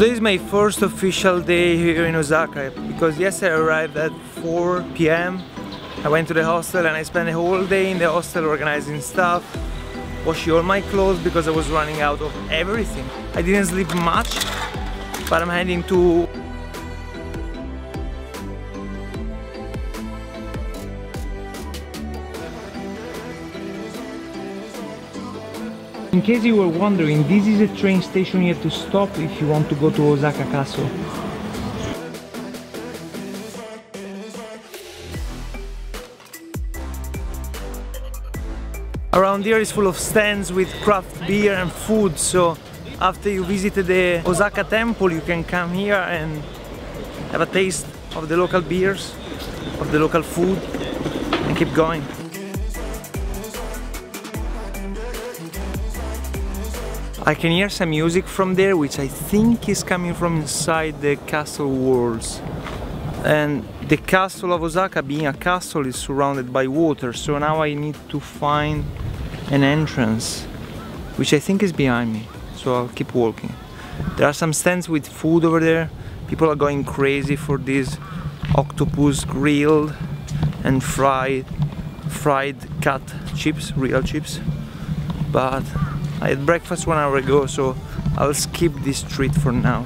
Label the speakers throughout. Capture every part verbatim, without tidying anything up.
Speaker 1: Today is my first official day here in Osaka, because yesterday I arrived at four p m I went to the hostel and I spent the whole day in the hostel organizing stuff, washing all my clothes because I was running out of everything. I didn't sleep much, but I'm heading to In case you were wondering, this is a train station you have to stop if you want to go to Osaka Castle. Around here is full of stands with craft beer and food, so after you visited the Osaka temple you can come here and have a taste of the local beers, of the local food, and keep going. I can hear some music from there, which I think is coming from inside the castle walls. And the castle of Osaka, being a castle, is surrounded by water, so now I need to find an entrance, which I think is behind me, so I'll keep walking. There are some stands with food over there. People are going crazy for this octopus grilled and fried, fried cut chips, real chips. But I had breakfast one hour ago, so I'll skip this treat for now.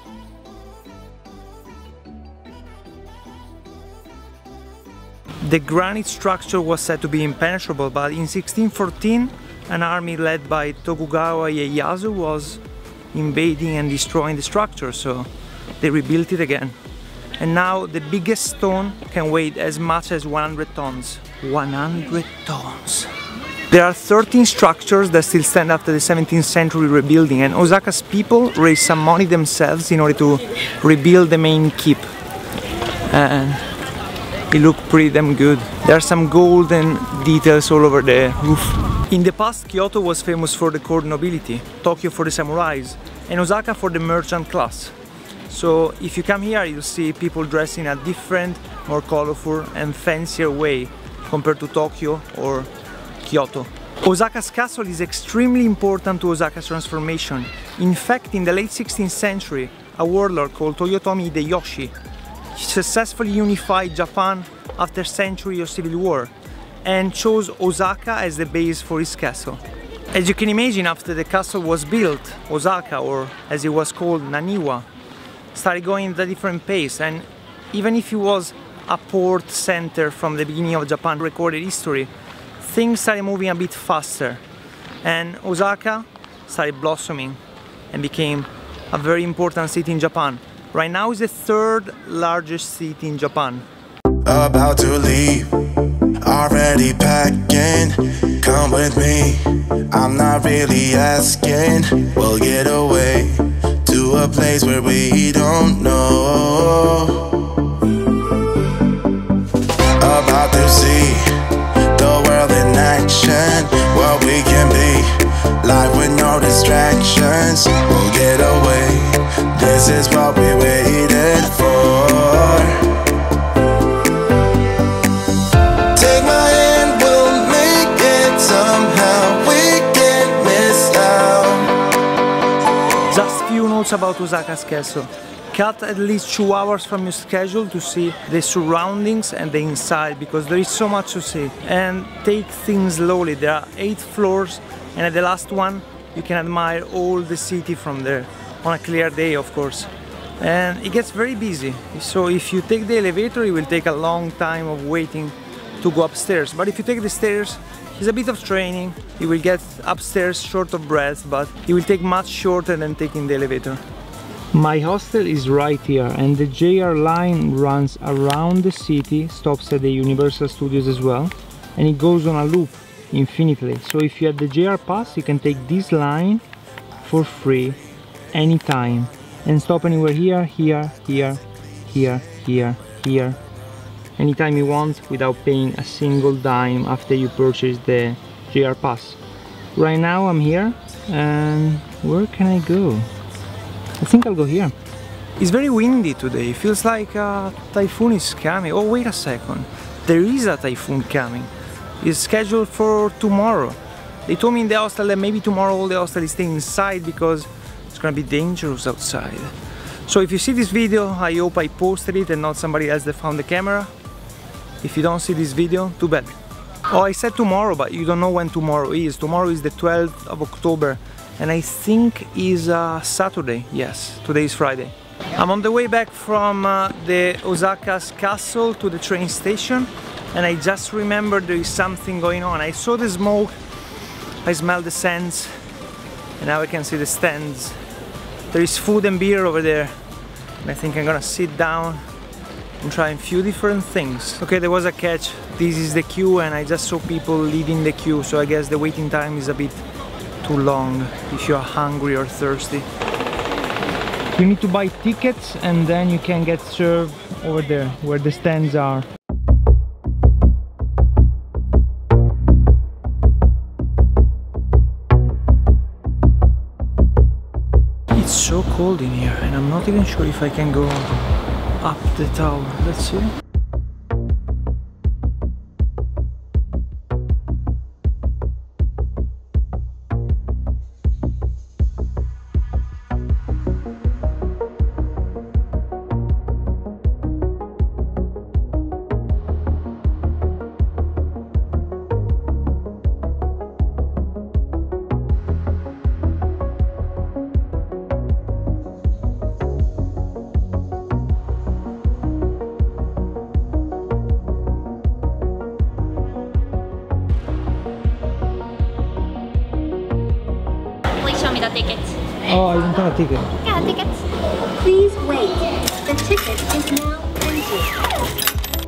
Speaker 1: The granite structure was said to be impenetrable, but in sixteen fourteen an army led by Tokugawa Ieyasu was invading and destroying the structure, so they rebuilt it again. And now the biggest stone can weigh as much as one hundred tons. one hundred tons! There are thirteen structures that still stand after the seventeenth century rebuilding, and Osaka's people raised some money themselves in order to rebuild the main keep. And it looked pretty damn good. There are some golden details all over the roof. In the past, Kyoto was famous for the court nobility, Tokyo for the samurais, and Osaka for the merchant class. So if you come here, you'll see people dressed in a different, more colorful and fancier way compared to Tokyo or Kyoto. Osaka's castle is extremely important to Osaka's transformation. In fact, in the late sixteenth century, a warlord called Toyotomi Hideyoshi successfully unified Japan after centuries of civil war and chose Osaka as the base for his castle. As you can imagine, after the castle was built, Osaka, or as it was called, Naniwa, started going at a different pace, and even if it was a port center from the beginning of Japan recorded history, things started moving a bit faster, and Osaka started blossoming and became a very important city in Japan. Right now it's the third largest city in Japan.
Speaker 2: About to leave, already packing, come with me, I'm not really asking. We'll get away to a place where we don't know. About to see the world in action, what we can be, life with no distractions. We'll get away, this is what we waited for. Take my hand, we'll make it somehow, we can't miss out.
Speaker 1: Just few notes about Osaka's castle. Cut at least two hours from your schedule to see the surroundings and the inside, because there is so much to see. And take things slowly. There are eight floors, and at the last one you can admire all the city from there, on a clear day of course. And it gets very busy, so if you take the elevator it will take a long time of waiting to go upstairs, but if you take the stairs it's a bit of training. You will get upstairs short of breath, but it will take much shorter than taking the elevator. My hostel is right here, and the J R line runs around the city, stops at the Universal Studios as well, and it goes on a loop infinitely. So if you have the J R pass, you can take this line for free anytime and stop anywhere here, here, here, here, here, here, anytime you want, without paying a single dime after you purchase the J R pass. Right now I'm here, and where can I go? I think I'll go here. It's very windy today. It feels like a typhoon is coming. Oh, wait a second. There is a typhoon coming. It's scheduled for tomorrow. They told me in the hostel that maybe tomorrow all the hostel is staying inside because it's gonna be dangerous outside. So if you see this video, I hope I posted it and not somebody else that found the camera. If you don't see this video, too bad. Oh, I said tomorrow, but you don't know when tomorrow is. Tomorrow is the twelfth of October, and I think is uh, Saturday. Yes, today is Friday. I'm on the way back from uh, the Osaka's castle to the train station, and I just remembered there is something going on. I saw the smoke, I smelled the scents, and now I can see the stands. There is food and beer over there, and I think I'm gonna sit down and try a few different things. Okay, there was a catch. This is the queue, and I just saw people leaving the queue, so I guess the waiting time is a bit too long if you are hungry or thirsty. You need to buy tickets and then you can get served over there where the stands are. It's so cold in here, and I'm not even sure if I can go up the tower. Let's see.
Speaker 3: Show me the tickets.
Speaker 1: Oh, I don't have a ticket.
Speaker 3: Yeah, tickets. Please wait. The ticket is now empty.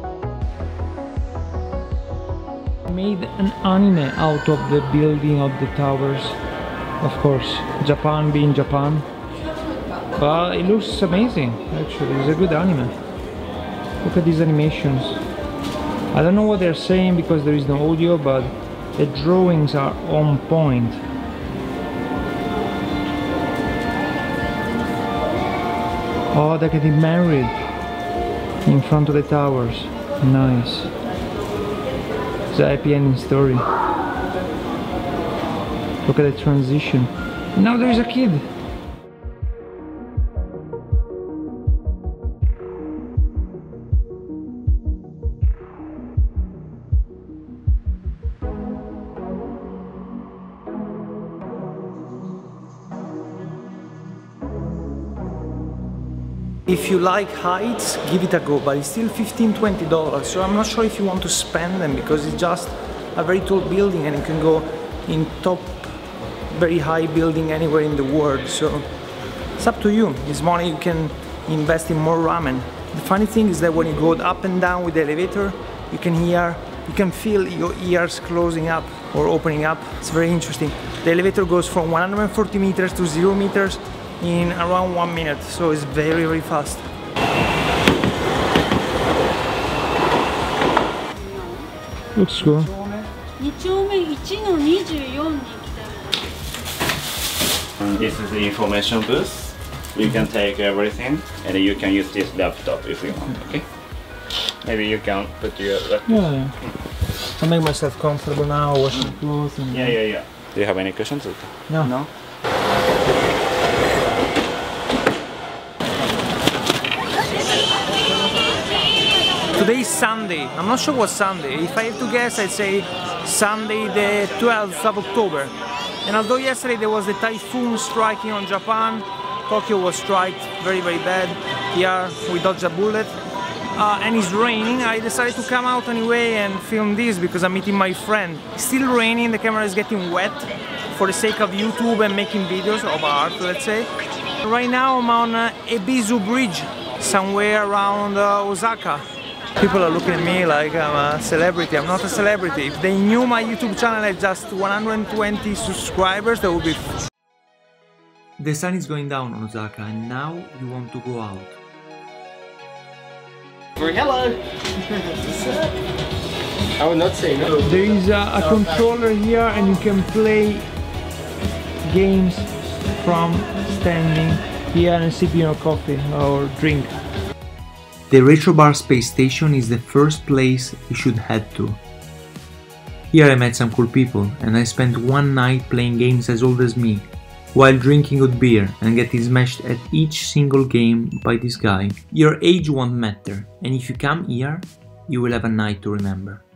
Speaker 1: Made an anime out of the building of the towers. Of course, Japan being Japan. But it looks amazing, actually. It's a good anime. Look at these animations. I don't know what they're saying because there is no audio, but the drawings are on point. Oh, they're getting married in front of the towers. Nice. It's a happy ending story. Look at the transition. Now there's a kid. If you like heights, give it a go, but it's still fifteen to twenty dollars, so I'm not sure if you want to spend them because it's just a very tall building and you can go in top, very high building anywhere in the world, so it's up to you. This money you can invest in more ramen. The funny thing is that when you go up and down with the elevator, you can hear, you can feel your ears closing up or opening up. It's very interesting. The elevator goes from one hundred forty meters to zero meters in around one minute, so it's very very fast. Looks cool.
Speaker 4: And this is the information booth. You can take everything and you can use this laptop if you want, okay? Maybe you can put your laptop.
Speaker 1: Yeah, yeah. I'll make myself comfortable now, wash my clothes and...
Speaker 4: Yeah, yeah, yeah. Do you have any questions?
Speaker 1: No.
Speaker 4: No?
Speaker 1: Today is Sunday. I'm not sure what's Sunday. If I have to guess, I'd say Sunday the twelfth of October. And although yesterday there was the typhoon striking on Japan, Tokyo was struck very very bad. Here we dodged a bullet. Uh, and it's raining. I decided to come out anyway and film this because I'm meeting my friend. It's still raining, the camera is getting wet for the sake of YouTube and making videos of art, let's say. Right now I'm on uh, Ebisu Bridge, somewhere around uh, Osaka. People are looking at me like I'm a celebrity. I'm not a celebrity. If they knew my YouTube channel had just one hundred twenty subscribers, that would be... The sun is going down on Osaka and now you want to go out.
Speaker 5: Hello! I will not say no.
Speaker 1: There is a, a controller here and you can play games from standing here and sipping your coffee or drink. The Retro Bar Space Station is the first place you should head to. Here I met some cool people and I spent one night playing games as old as me. while drinking good beer and getting smashed at each single game by this guy. Your age won't matter, and if you come here, you will have a night to remember.